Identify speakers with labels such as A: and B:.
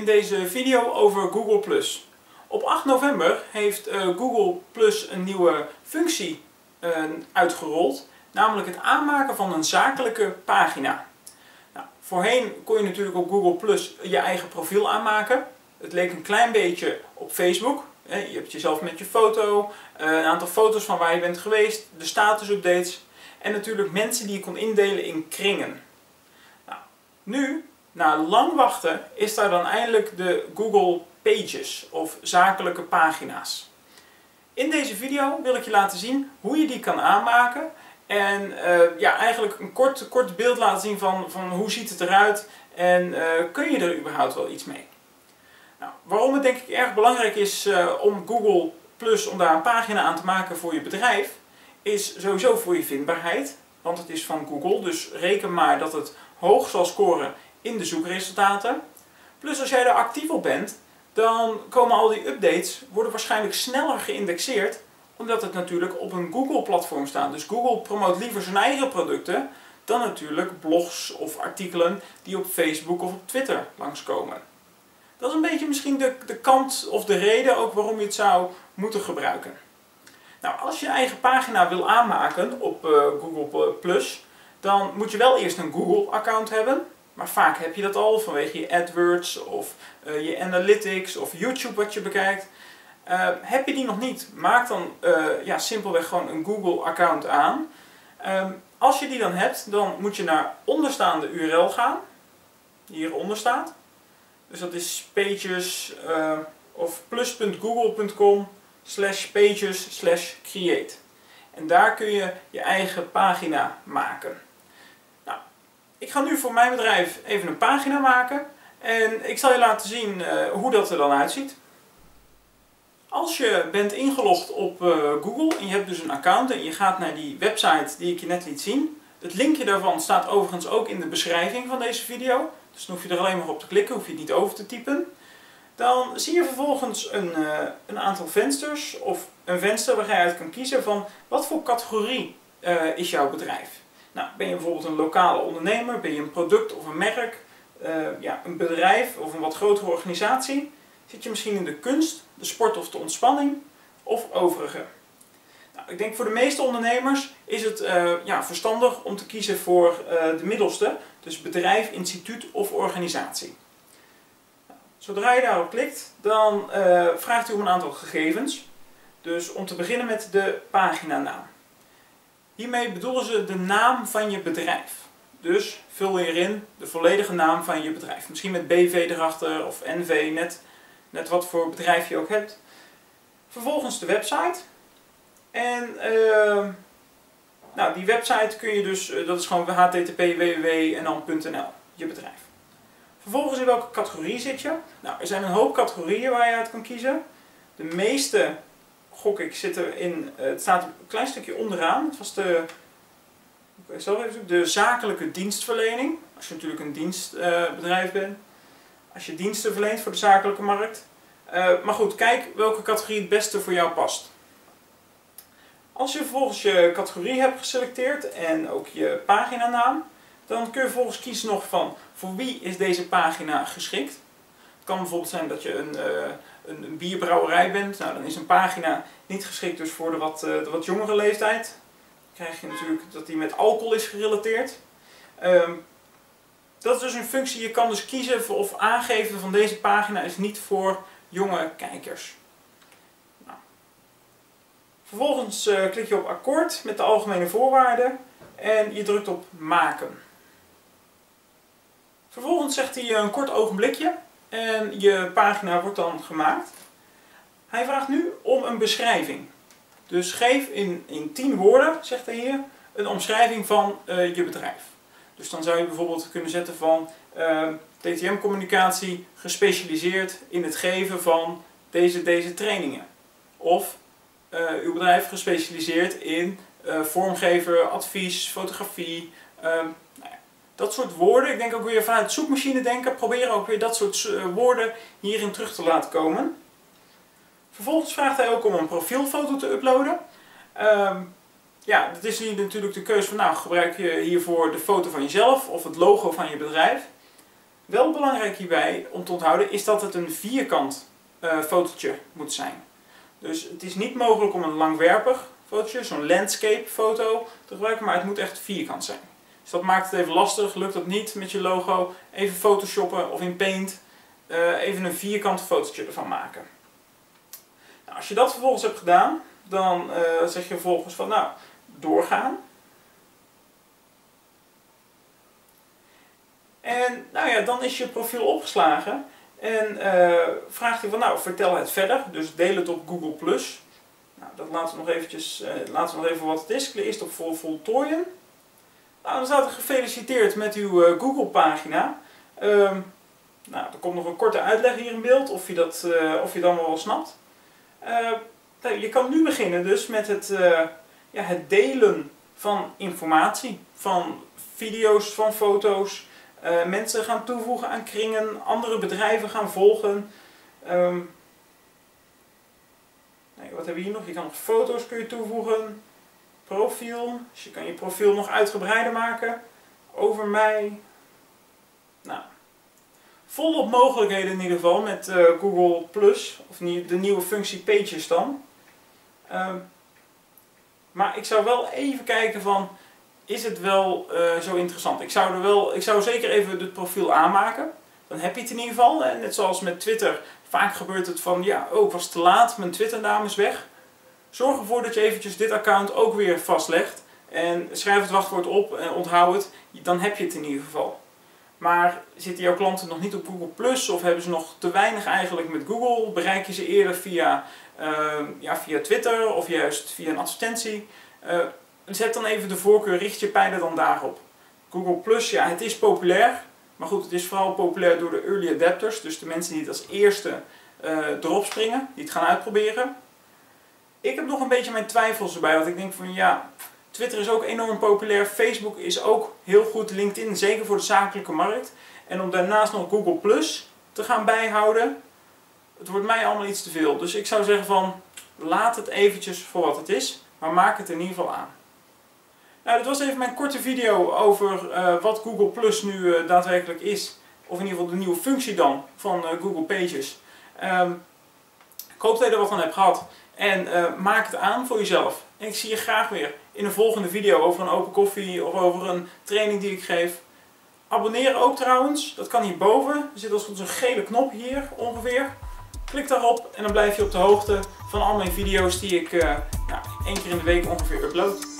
A: in deze video over Google+. Op 8 november heeft Google+ een nieuwe functie uitgerold, namelijk het aanmaken van een zakelijke pagina. Nou, voorheen kon je natuurlijk op Google+ je eigen profiel aanmaken. Het leek een klein beetje op Facebook. Je hebt jezelf met je foto, een aantal foto's van waar je bent geweest, de statusupdates en natuurlijk mensen die je kon indelen in kringen. Nou, nu, na lang wachten, is daar dan eindelijk de Google Pages of zakelijke pagina's. In deze video wil ik je laten zien hoe je die kan aanmaken en eigenlijk een kort beeld laten zien van hoe ziet het eruit en kun je er überhaupt wel iets mee. Nou, waarom het denk ik erg belangrijk is om Google+, om daar een pagina aan te maken voor je bedrijf, is sowieso voor je vindbaarheid. Want het is van Google, dus reken maar dat het hoog zal scoren in de zoekresultaten. Plus als jij er actief op bent, dan komen al die updates, worden waarschijnlijk sneller geïndexeerd, omdat het natuurlijk op een Google-platform staat. Dus Google promoot liever zijn eigen producten dan natuurlijk blogs of artikelen die op Facebook of op Twitter langskomen. Dat is een beetje misschien de kant of de reden ook waarom je het zou moeten gebruiken. Nou, als je je eigen pagina wil aanmaken op Google+, dan moet je wel eerst een Google-account hebben. Maar vaak heb je dat al vanwege je AdWords of je Analytics of YouTube wat je bekijkt. Heb je die nog niet, maak dan simpelweg gewoon een Google-account aan. Als je die dan hebt, dan moet je naar onderstaande URL gaan. Die hieronder staat. Dus dat is pages of plus.google.com/pages/create. En daar kun je je eigen pagina maken. Nou, ik ga nu voor mijn bedrijf even een pagina maken. En ik zal je laten zien hoe dat er dan uitziet. Als je bent ingelogd op Google en je hebt dus een account en je gaat naar die website die ik je net liet zien. Het linkje daarvan staat overigens ook in de beschrijving van deze video. Dus dan hoef je er alleen maar op te klikken, hoef je het niet over te typen. Dan zie je vervolgens een aantal vensters of een venster waar je uit kan kiezen van wat voor categorie is jouw bedrijf. Nou, ben je bijvoorbeeld een lokale ondernemer, ben je een product of een merk, een bedrijf of een wat grotere organisatie. Zit je misschien in de kunst, de sport of de ontspanning of overige. Nou, ik denk voor de meeste ondernemers is het verstandig om te kiezen voor de middelste, dus bedrijf, instituut of organisatie. Zodra je daarop klikt, dan vraagt hij om een aantal gegevens. Dus om te beginnen met de paginanaam. Hiermee bedoelen ze de naam van je bedrijf. Dus vul hierin de volledige naam van je bedrijf. Misschien met BV erachter of NV, net wat voor bedrijf je ook hebt. Vervolgens de website. En die website kun je dus, dat is gewoon http://www en dan.nl, je bedrijf. Vervolgens in welke categorie zit je? Nou, er zijn een hoop categorieën waar je uit kan kiezen. De meeste, gok ik, zitten in, het staat een klein stukje onderaan. Het was de zakelijke dienstverlening. Als je natuurlijk een dienstbedrijf bent. Als je diensten verleent voor de zakelijke markt. Maar goed, kijk welke categorie het beste voor jou past. Als je vervolgens je categorie hebt geselecteerd en ook je paginanaam, dan kun je vervolgens kiezen nog van voor wie is deze pagina geschikt. Het kan bijvoorbeeld zijn dat je een bierbrouwerij bent. Nou, dan is een pagina niet geschikt dus voor de wat jongere leeftijd. Dan krijg je natuurlijk dat die met alcohol is gerelateerd. Dat is dus een functie, je kan dus kiezen of aangeven van deze pagina is niet voor jonge kijkers. Nou. Vervolgens klik je op akkoord met de algemene voorwaarden en je drukt op maken. Vervolgens zegt hij een kort ogenblikje en je pagina wordt dan gemaakt. Hij vraagt nu om een beschrijving. Dus geef in 10 woorden, zegt hij hier, een omschrijving van je bedrijf. Dus dan zou je bijvoorbeeld kunnen zetten van DTM-communicatie gespecialiseerd in het geven van deze trainingen. Of uw bedrijf gespecialiseerd in vormgeven, advies, fotografie. Dat soort woorden, ik denk ook weer vanuit zoekmachine denken, probeer ook weer dat soort woorden hierin terug te laten komen. Vervolgens vraagt hij ook om een profielfoto te uploaden. Dat is hier natuurlijk de keuze van, nou, gebruik je hiervoor de foto van jezelf of het logo van je bedrijf. Wel belangrijk hierbij om te onthouden is dat het een vierkant fotootje moet zijn. Dus het is niet mogelijk om een langwerpig fotootje, zo'n landscape foto te gebruiken, maar het moet echt vierkant zijn. Dus dat maakt het even lastig. Lukt dat niet met je logo, even photoshoppen of in Paint even een vierkant fotootje ervan maken. Nou, als je dat vervolgens hebt gedaan, dan zeg je vervolgens van nou, doorgaan. En nou ja, dan is je profiel opgeslagen en vraagt hij van nou, vertel het verder. Dus deel het op Google+. Nou, dat laten we nog even wat het is. Klik eerst op voltooien. Nou, dan staat er gefeliciteerd met uw Google pagina. Nou, er komt nog een korte uitleg hier in beeld of je het allemaal wel snapt. Nou, je kan nu beginnen dus met het delen van informatie, van video's, van foto's. Mensen gaan toevoegen aan kringen, andere bedrijven gaan volgen. Wat hebben we hier nog? Je kan nog foto's toevoegen. Profiel. Dus je kan je profiel nog uitgebreider maken. Over mij. Nou, volop mogelijkheden in ieder geval met Google+. Of de nieuwe functie Pages dan. Maar ik zou wel even kijken van, is het wel zo interessant? Ik zou zeker even het profiel aanmaken. Dan heb je het in ieder geval. En net zoals met Twitter, vaak gebeurt het van, ja, oh, ik was te laat, mijn Twitter-naam is weg. Zorg ervoor dat je eventjes dit account ook weer vastlegt. En schrijf het wachtwoord op en onthoud het. Dan heb je het in ieder geval. Maar zitten jouw klanten nog niet op Google+, of hebben ze nog te weinig eigenlijk met Google? Bereik je ze eerder via Twitter of juist via een advertentie? Zet dan even de voorkeur, richt je pijlen dan daarop. Google+, ja, het is populair. Maar goed, het is vooral populair door de early adapters. Dus de mensen die het als eerste erop springen, die het gaan uitproberen. Ik heb nog een beetje mijn twijfels erbij, want ik denk van ja, Twitter is ook enorm populair, Facebook is ook heel goed, LinkedIn, zeker voor de zakelijke markt. En om daarnaast nog Google+ te gaan bijhouden, het wordt mij allemaal iets te veel. Dus ik zou zeggen van, laat het eventjes voor wat het is, maar maak het in ieder geval aan. Nou, dit was even mijn korte video over wat Google+ nu daadwerkelijk is. Of in ieder geval de nieuwe functie dan van Google Pages. Ik hoop dat je er wat van hebt gehad. En maak het aan voor jezelf. En ik zie je graag weer in een volgende video over een open koffie of over een training die ik geef. Abonneer ook trouwens, dat kan hierboven. Er zit als goed een gele knop hier ongeveer. Klik daarop en dan blijf je op de hoogte van al mijn video's die ik 1 keer in de week ongeveer upload.